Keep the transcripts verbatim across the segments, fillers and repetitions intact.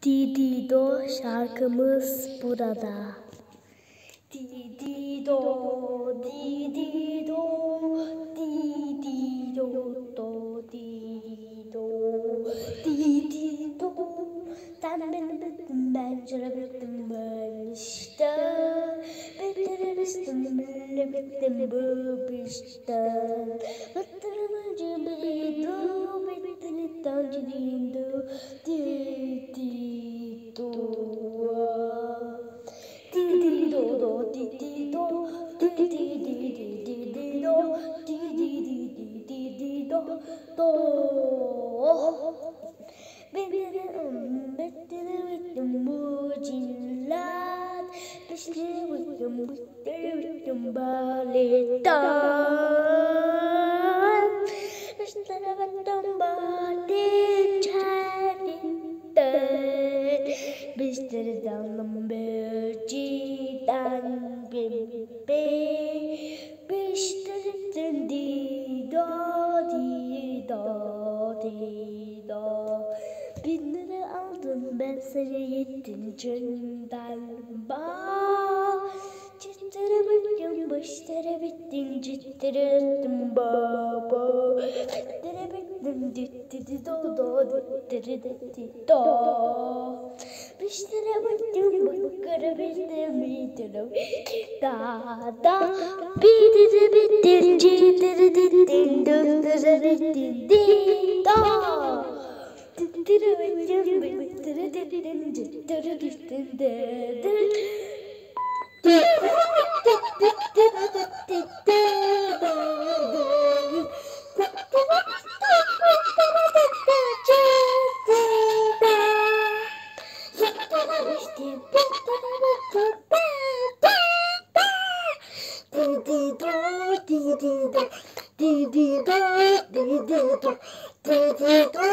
Didido şarkımız burada. Didido, didido, didido, do, didido, didido. Sen beni bittin, ben çarabittim ben işte. Bitiremiştim, beni bittim bu işte. Bitiremiştim, beni bittim, tanrıydı. Didido. Didido, do, didido, dididididido, dididididido, do. Bittim, bittim, bittim bu cinler. Bittim, bittim, bittim, bittim baletan. Bittim, bittim, baletan. Bittim, canım böciden bebe. Bittim, dido, dido, dido. Bin lira aldım ben seni yettin canımdan bak. Cittere bittim baştere bittin cittere bittim baba. Cittere bittim ditti do do ditti ditti do. Baştere bittim bakara bittim bittim da da. Bitti bittin cittere dittin döndüre dittin di do.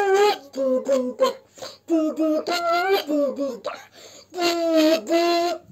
Did